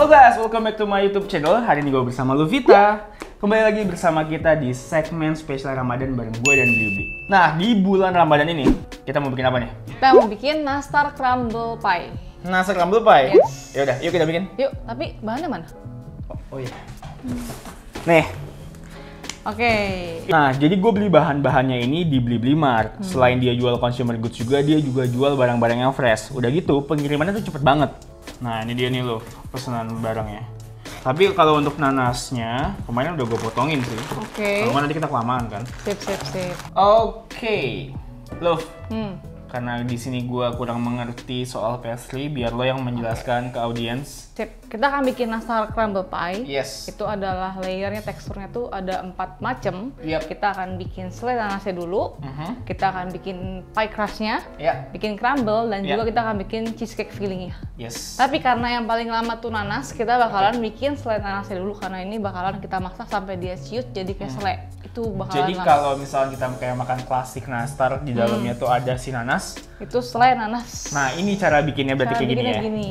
Halo guys, welcome back to my YouTube channel. Hari ini gue bersama Luvita. Kembali lagi bersama kita di segmen spesial Ramadan bareng gue dan Bli. Nah, di bulan Ramadan ini kita mau bikin apa nih? Kita mau bikin nastar crumble pie. Nastar crumble pie? Yes. Ya udah, yuk kita bikin. Yuk, tapi bahannya mana? Oh iya. Nih. Oke. Nah, jadi gue beli bahan-bahannya ini di Blibli Mart. Selain dia jual consumer goods juga, dia juga jual barang-barang yang fresh. Udah gitu, pengirimannya tuh cepet banget. Nah, ini dia nih loh, pesanan barangnya. Tapi kalau untuk nanasnya, kemarin udah gue potongin sih. Oke. Kalau nanti kita kelamaan kan. Sip. Oke. Loh, karena di sini gue kurang mengerti soal pastry, biar lo yang menjelaskan ke audiens. Sip. Kita akan bikin nastar crumble pie. Yes. Itu adalah layernya, teksturnya tuh ada 4 macam. Yep. Kita akan bikin selai nanasnya dulu. Kita akan bikin pie crustnya. Ya. Bikin crumble dan Yeah. juga kita akan bikin cheesecake fillingnya. Yes. Tapi karena yang paling lama tuh nanas, kita bakalan bikin selai nanasnya dulu karena ini bakalan kita masak sampai dia ciut jadi kayak selai. Itu bakalan Jadi lama. kalau misalnya kita kayak makan klasik nastar, di dalamnya tuh ada si nanas. Itu selai nanas. Nah, ini cara bikinnya berarti kayak gini ya. Gini.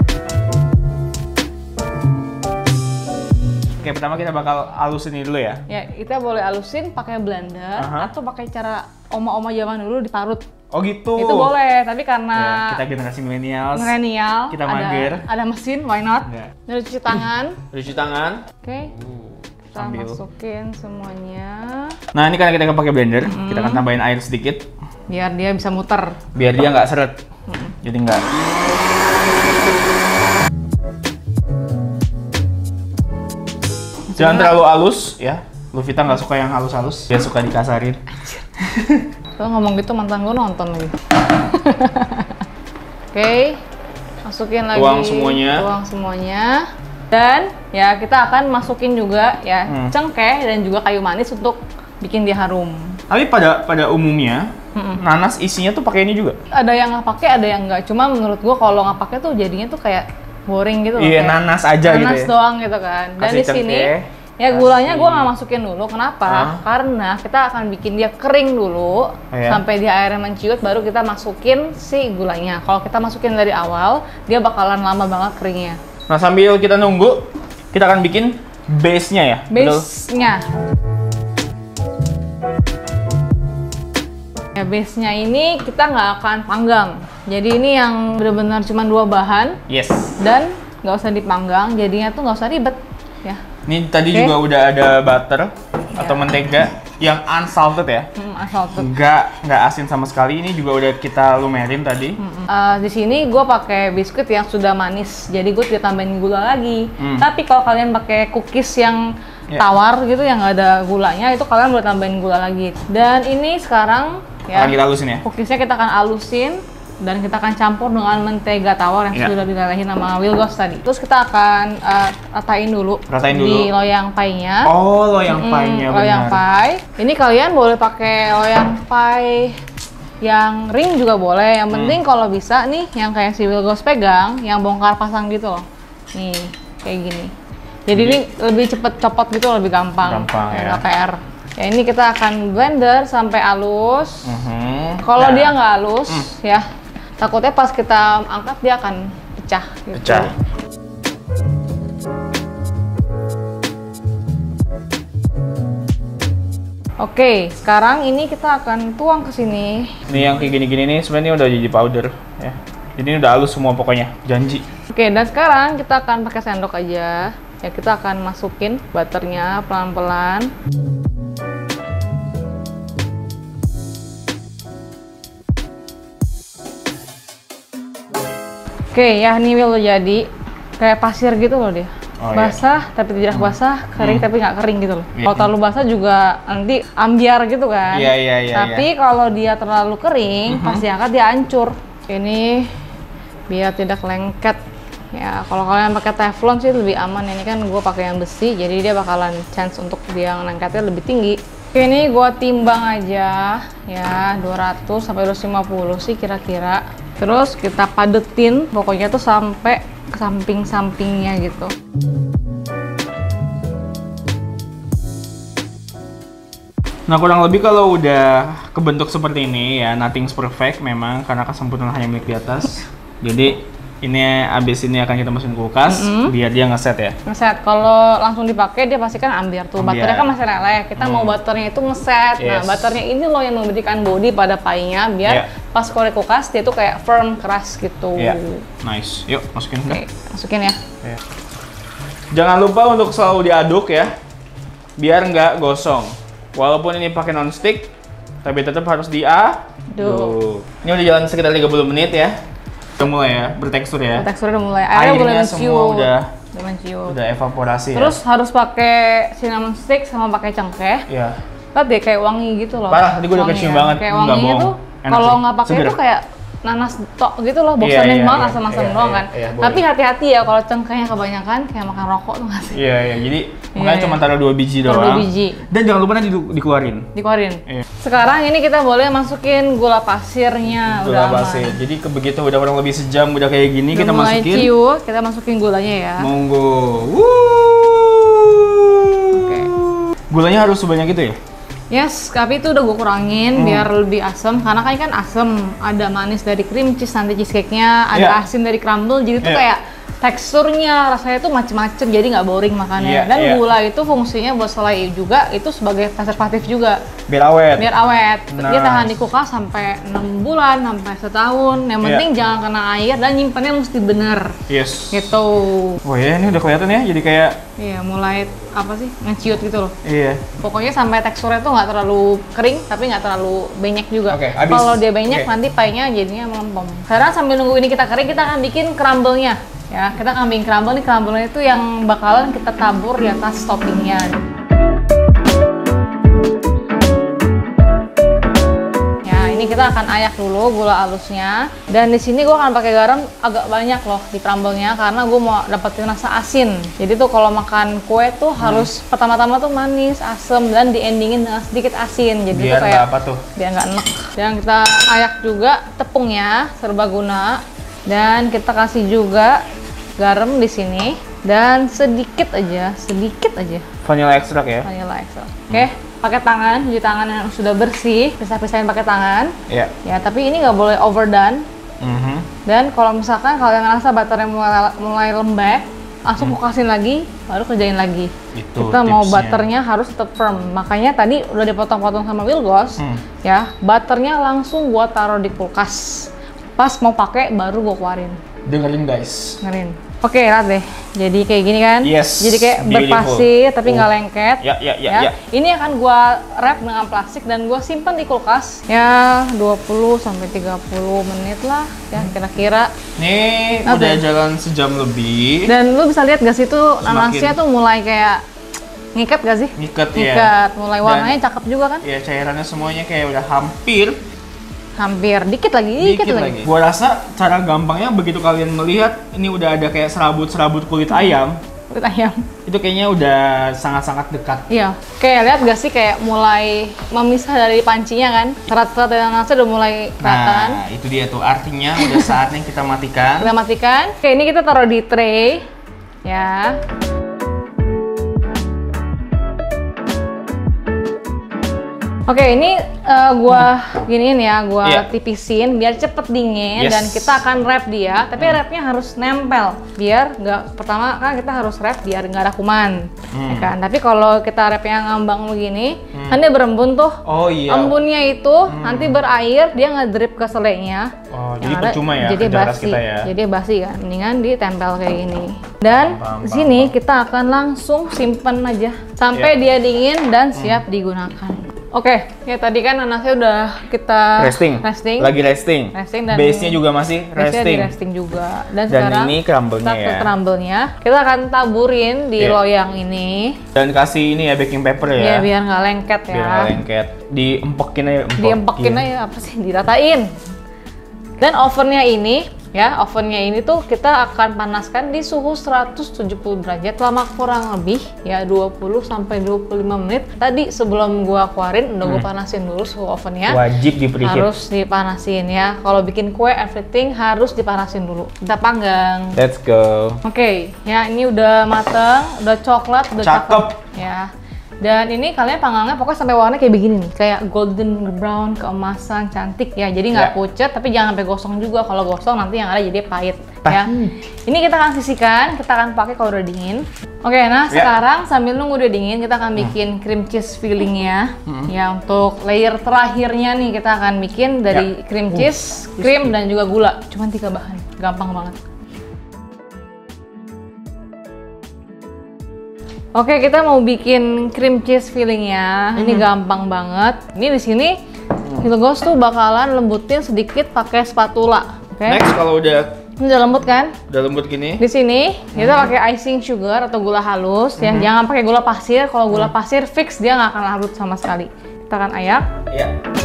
Oke, pertama kita bakal halusin ini dulu ya. Ya, kita boleh alusin pakai blender atau pakai cara oma-oma zaman dulu diparut. Oh gitu. Itu boleh, tapi karena Ya, kita generasi milenial. milenial, Kita mager. ada mesin, why not? Enggak. Ini udah cuci tangan. Cuci tangan. Oke. Kita Sambil. masukin semuanya Nah, ini karena kita pakai blender, kita akan tambahin air sedikit biar dia bisa muter. biar dia nggak seret. Jadi nggak. Jangan terlalu halus ya. Luvita nggak suka yang halus-halus, dia suka dikasarin. Kalau ngomong gitu mantan gue nonton lagi. Oke, masukin lagi. Tuang semuanya. Tuang semuanya. Dan ya kita akan masukin juga ya cengkeh dan juga kayu manis untuk bikin dia harum. Tapi pada umumnya nanas isinya tuh pakai ini juga. Ada yang nggak pakai, ada yang nggak. Cuma menurut gue kalau nggak pakai tuh jadinya tuh kayak boring gitu loh. Iya, kayak nanas aja gitu nanas ya. doang gitu kan. Dan Kasih di sini cengkeh, ya gulanya kasih- gue nggak masukin dulu. Kenapa? Karena kita akan bikin dia kering dulu Iya. sampai dia airnya menciut, baru kita masukin si gulanya. Kalau kita masukin dari awal, dia bakalan lama banget keringnya. Nah, sambil kita nunggu, kita akan bikin base-nya ya. Betul? Base-nya. Ya, base-nya ini kita nggak akan panggang. Jadi ini yang benar-benar cuma 2 bahan Yes. dan nggak usah dipanggang. Jadinya tuh nggak usah ribet. Ya. Ini tadi juga udah ada butter atau mentega yang unsalted ya. Asal tuh. Nggak asin sama sekali. Ini juga udah kita lumerin tadi. Di sini gue pakai biskuit yang sudah manis, jadi gue tidak tambahin gula lagi. Tapi kalau kalian pakai cookies yang tawar gitu, yang nggak ada gulanya, itu kalian boleh tambahin gula lagi. Dan ini sekarang ya, Akan kita halusin ya. cookiesnya kita akan alusin dan kita akan campur dengan mentega tawar yang sudah dilelehin sama Wilgos tadi. Terus kita akan ratain dulu di loyang pie-nya. Oh, loyang pie-nya benar. Loyang pie. Ini kalian boleh pakai loyang pie yang ring juga boleh. Yang penting kalau bisa nih yang kayak si Wilgos pegang, yang bongkar pasang gitu loh. Nih, kayak gini. Jadi ini lebih cepet copot gitu, lebih gampang. Gampang ya. Nggak PR. Ya ini kita akan blender sampai halus. Kalau Nah, dia nggak halus, ya takutnya pas kita angkat dia akan pecah. Gitu. pecah. Oke, sekarang ini kita akan tuang ke sini. Ini yang kayak gini-gini nih sebenarnya udah jadi powder ya. Jadi ini udah halus semua pokoknya, janji. Oke, dan sekarang kita akan pakai sendok aja. Ya, kita akan masukin butternya pelan-pelan. Oke, ya ini udah jadi kayak pasir gitu loh dia. Oh, basah tapi tidak basah, kering tapi nggak kering gitu loh. Iya. Kalau terlalu basah juga nanti ambiar gitu kan. Iya. Tapi kalau dia terlalu kering, pas diangkat dia hancur. Ini biar tidak lengket. Ya, kalau kalian pakai teflon sih lebih aman. Ini kan gue pakai yang besi, jadi dia bakalan chance untuk dia lengketnya lebih tinggi. Oke, ini gue timbang aja ya 200 sampai 250 sih kira-kira. Terus kita padetin, pokoknya tuh sampai ke samping-sampingnya gitu. Nah, kurang lebih kalau udah kebentuk seperti ini ya, nothing's perfect memang karena kesempurnaan hanya milik di atas. Jadi Ini abis ini akan kita masukin kulkas biar dia ngeset ya. Ngeset. Kalau langsung dipakai dia pasti kan ambiar tuh. Baterainya kan masih meleleh. Kita mau butternya itu ngeset. Nah, butternya ini loh yang memberikan body pada pie-nya biar pas kalau di kulkas dia tuh kayak firm, keras gitu. Nice. Yuk, masukin. Oke, masukin ya. Jangan lupa untuk selalu diaduk ya. Biar nggak gosong. Walaupun ini pakai non-stick, tapi tetap harus diaduk. Ini udah jalan sekitar 30 menit ya. Udah mulai ya, bertekstur ya. Teksturnya udah mulai. Airnya mulai semua menciut. udah evaporasi. Terus harus pakai cinnamon stick sama pakai cengkeh. Iya. Lihat deh kayak wangi gitu loh. Parah, tadi gue udah kecium banget. Kayak wanginya tuh kalau nggak pakai itu kayak nanas tok gitu loh, bosanin banget asam-asam doang kan. Tapi hati-hati ya kalau cengkehnya kebanyakan kayak makan rokok tuh nggak sih? Iya, jadi makanya cuma taruh 2 biji doang. 2 biji. Dan jangan lupa nanti dikeluarin. Sekarang ini kita boleh masukin gula pasirnya. Gula pasir. Jadi begitu udah kurang lebih sejam udah kayak gini kita masukin. Ciut, kita masukin gulanya ya. Monggo. Gulanya harus sebanyak itu ya? Yes, tapi itu udah gue kurangin biar lebih asam karena kan asam, ada manis dari cream cheese nanti cheesecake-nya, ada asin dari crumble, jadi tuh kayak teksturnya rasanya tuh macem-macem, jadi nggak boring makannya. Dan gula itu fungsinya buat selai juga, itu sebagai preservatif juga. Biar awet. Biar awet. Dia tahan di kulkas sampai 6 bulan, sampai setahun. Yang penting jangan kena air dan nyimpannya mesti bener. Yes. Gitu. Oh ya, ini udah kelihatan ya, jadi kayak mulai apa sih, ngeciut gitu loh. Pokoknya sampai teksturnya tuh nggak terlalu kering, tapi nggak terlalu banyak juga. Kalau dia banyak nanti pie-nya jadinya melempem. Sekarang sambil nunggu ini kita kering, kita akan bikin crumble-nya. Ya, kita akan bikin crumble nih, crumble-nya itu yang bakalan kita tabur di atas toppingnya. Ya, ini kita akan ayak dulu gula halusnya. Dan di sini gue akan pakai garam agak banyak loh di crumble-nya karena gue mau dapetin rasa asin. Jadi tuh kalau makan kue tuh harus pertama-tama tuh manis, asam, dan di-endingin dengan sedikit asin. Jadi biar tuh kayak apa tuh? Biar nggak enek. Dan kita ayak juga tepungnya serbaguna. Dan kita kasih juga garam di sini dan sedikit aja vanilla extract ya. Vanilla extract. Oke, pakai tangan, cuci tangan yang sudah bersih, pisah-pisahin pakai tangan. Ya, tapi ini nggak boleh overdone. Dan kalau misalkan kalian ngerasa butternya mulai lembek, langsung kukasin lagi, baru kerjain lagi. Kita mau butternya harus tetap firm. Makanya tadi udah dipotong-potong sama Wilgos, ya, butternya langsung gua taruh di kulkas. Pas mau pakai baru gua keluarin. Dengerin guys. Oke, lihat deh. Jadi kayak gini kan? Jadi kayak berpasir tapi nggak lengket. Ya. Ini akan gua wrap dengan plastik dan gua simpan di kulkas. Ya, 20 sampai 30 menit lah ya kira-kira. Nih, udah jalan sejam lebih. Dan lu bisa lihat gak sih tuh nanasnya tuh mulai kayak ngikat gak sih? Ngikat ya. Mulai warnanya cakep juga kan? Iya, cairannya semuanya kayak udah hampir dikit lagi. Gua rasa cara gampangnya begitu kalian melihat ini udah ada kayak serabut kulit ayam. Itu kayaknya udah sangat-sangat dekat. Iya. Kayak lihat gak sih kayak mulai memisah dari pancinya kan? Serat-serat dan nanasnya udah mulai kelihatan. Nah, itu dia tuh artinya udah saatnya kita matikan. Oke, ini kita taruh di tray. Ya. Oke, ini gua giniin ya, gua tipisin biar cepet dingin dan kita akan wrap dia. Tapi wrapnya harus nempel, biar nggak, pertama kan kita harus wrap biar nggak ada kuman, ya kan. Tapi kalau kita wrapnya ngambang begini, kan dia berembun tuh. Embunnya itu nanti berair, dia ngedrip ke selainya. Jadi percuma ya, jadi basi. Kita ya. Jadi basi kan, mendingan ditempel kayak gini. Dan di sini kita akan langsung simpen aja sampai dia dingin dan siap digunakan. Oke, ya tadi kan nanasnya udah kita resting. Lagi resting. Dan base-nya juga masih resting. Resting juga. Dan sekarang ini crumble-nya ya. Crumble-nya kita akan taburin di loyang ini. Dan kasih ini ya baking paper ya. Iya, biar nggak lengket ya. Biar nggak lengket. Diempekin aja. Diempekin aja, apa sih? Diratain. Dan ovennya ini tuh kita akan panaskan di suhu 170 derajat selama kurang lebih ya 20 sampai 25 menit. Tadi sebelum gua keluarin udah gua panasin dulu suhu ovennya. Wajib di-preheat. Harus dipanasin ya. Kalau bikin kue everything harus dipanasin dulu. Kita panggang. Let's go. Oke, ya ini udah mateng, udah coklat, udah cakep ya. Dan ini kalian panggangnya pokoknya sampai warnanya kayak begini nih, kayak golden brown, keemasan, cantik ya. Jadi nggak pucet, tapi jangan sampai gosong juga. Kalau gosong nanti yang ada jadi pahit. Ya. Ini kita akan sisihkan, kita akan pakai kalau udah dingin. Oke, nah sekarang sambil nunggu udah dingin, kita akan bikin cream cheese fillingnya. Ya, untuk layer terakhirnya nih kita akan bikin dari cream cheese, krim dan juga gula. Cuman 3 bahan, gampang banget. Oke, kita mau bikin cream cheese fillingnya. Ini gampang banget. Ini di sini Hilgos tuh bakalan lembutin sedikit pakai spatula. Oke. Next kalau udah Ini udah lembut kan? Udah lembut gini. Di sini kita pakai icing sugar atau gula halus ya. Jangan pakai gula pasir. Kalau gula pasir fix dia nggak akan larut sama sekali. Kita akan ayak. Iya.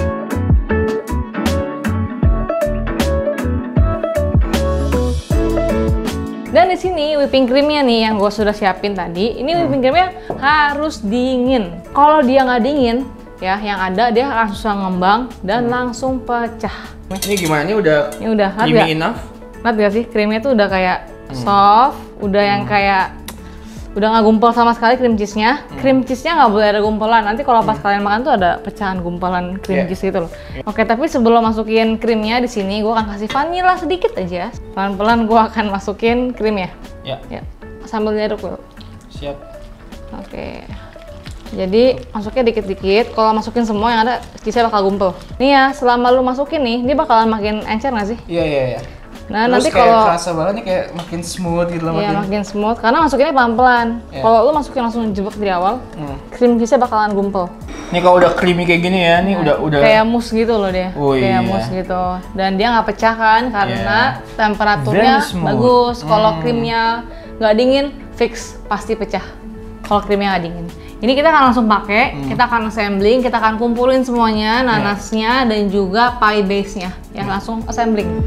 Dan di sini whipping creamnya nih yang gue sudah siapin tadi. Ini whipping creamnya harus dingin. Kalau dia nggak dingin, ya yang ada dia akan susah ngembang dan langsung pecah. Ini gimana? Ini udah creamy enough? Lihat gak sih, krimnya tuh udah kayak soft, udah yang kayak udah nggak gumpal sama sekali cream cheese-nya. Cream cheese-nya nggak boleh ada gumpelan. Nanti kalau pas kalian makan tuh ada pecahan gumpalan cream cheese gitu loh. Oke, tapi sebelum masukin krimnya di sini, gue akan kasih vanilla sedikit aja. Pelan-pelan gue akan masukin krimnya. Ya. Sambil diaduk dulu. Siap. Oke. Jadi masuknya dikit-dikit. Kalau masukin semua yang ada, cheese-nya bakal gumpal. Nih ya, selama lu masukin nih, dia bakalan makin encer nggak sih? Iya. Nah, terus nanti kayak kalau kerasa banget nih kayak makin smooth gitu loh. Iya, makin smooth karena masukinnya pelan-pelan. Kalau lu masukin langsung jebak dari awal, cream cheese-nya bakalan gumpal. Nih kalau udah creamy kayak gini ya, nih udah kayak mousse gitu loh dia. Kayak mousse gitu. Dan dia nggak pecah kan karena temperaturnya bagus. Kalau krimnya nggak dingin, fix pasti pecah. Kalau krimnya nggak dingin. Ini kita akan langsung pakai, kita akan assembling, kita akan kumpulin semuanya, nanasnya dan juga pie base-nya. Ya, langsung assembling.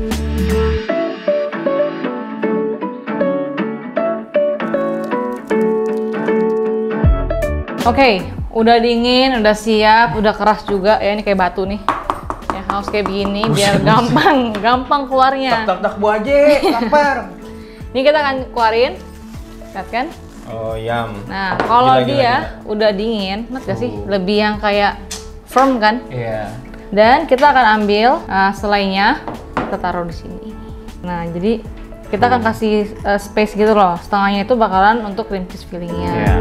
Oke, udah dingin, udah siap, udah keras juga ya, ini kayak batu nih. Ya, harus kayak begini biar gampang keluarnya. Tak Bu aja, lapar. Ini kita akan keluarin, lihat kan? Oh, yum. Nah, kalau dia udah dingin, lihat gak sih? Lebih yang kayak firm kan? Iya. Dan kita akan ambil selainya, kita taruh di sini. Nah, jadi kita akan kasih space gitu loh. Setengahnya itu bakalan untuk cream cheese fillingnya. Yeah.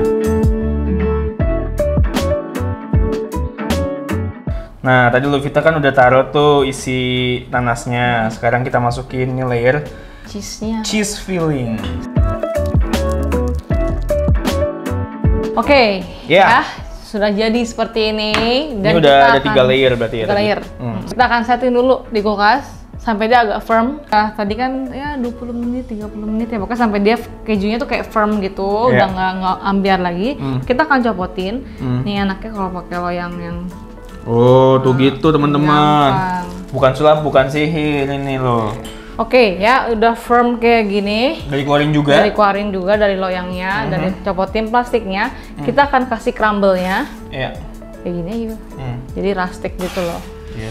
Nah, tadi Lovita kan udah taruh tuh isi nanasnya. Sekarang kita masukin nih layer cheese-nya. Cheese filling. Oke, ya sudah jadi seperti ini. Dan ini udah ada 3 layer berarti ya? 3 layer. Kita akan setting dulu di kulkas sampai dia agak firm. Tadi kan ya 20 menit, 30 menit ya. Pokoknya sampai dia kejunya tuh kayak firm gitu, udah nggak ambiar lagi. Kita akan copotin. Nih enaknya kalau pakai loyang yang tuh gitu teman-teman. Bukan sulap, bukan sihir ini loh. Oke, ya udah firm kayak gini. Dari keluarin juga? Dari keluarin juga, dari loyangnya, dari copotin plastiknya. Kita akan kasih crumble-nya. Iya. Kayak gini aja. Jadi rustic gitu loh. Yes.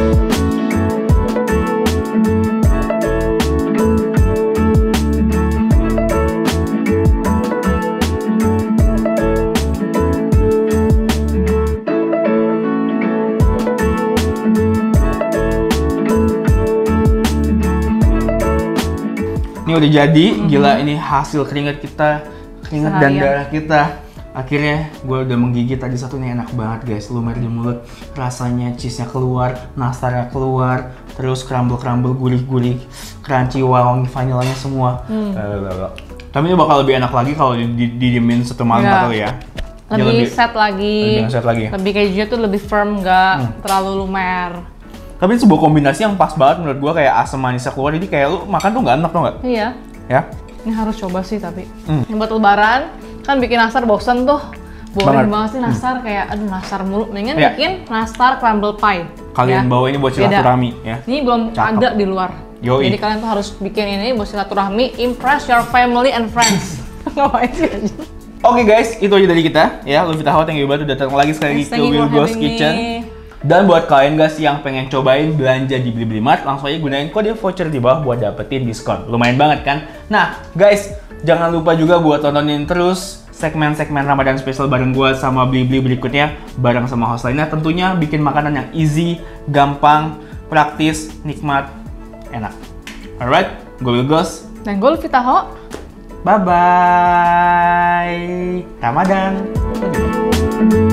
Ini udah jadi, gila ini hasil keringat kita, keringat dan darah kita. Akhirnya gue udah menggigit tadi satu, nih enak banget guys, lumer di mulut. Rasanya cheese-nya keluar, nastarnya keluar, terus crumble-crumble, gurih-gurih, crunchy, wangi vanilanya semua. Tapi ini bakal lebih enak lagi kalau didiemin 1 malam atau ya. Lebih set lagi. Lebih kejunya tuh lebih firm, nggak terlalu lumer. Tapi ini sebuah kombinasi yang pas banget menurut gua, kayak asam manisnya keluar, jadi kayak lu makan tuh nggak enak, tau nggak? Iya. Ya? Ini harus coba sih tapi. Yang buat lebaran, kan bikin nastar bosen tuh. Boring banget sih nastar, kayak aduh nastar mulu. Mendingan bikin nastar crumble pie. Kalian bawa ini buat silaturahmi ya. Ini belum ada di luar. Jadi kalian tuh harus bikin ini buat silaturahmi, impress your family and friends. Ngapain sih aja? Oke guys, itu aja dari kita ya. Lovita Hao, thank you banget udah datang lagi sekali ke Hilgos Kitchen. Dan buat kalian guys yang pengen cobain belanja di Blibli Mart, langsung aja gunain kode voucher di bawah buat dapetin diskon. Lumayan banget kan? Nah guys, jangan lupa juga buat tontonin terus segmen-segmen Ramadan spesial bareng gua sama Blibli berikutnya, bareng sama host lainnya. Tentunya bikin makanan yang easy, gampang, praktis, nikmat, enak. Alright, Gue Gos. Dan gue Lutfi Taho. Bye-bye. Ramadan.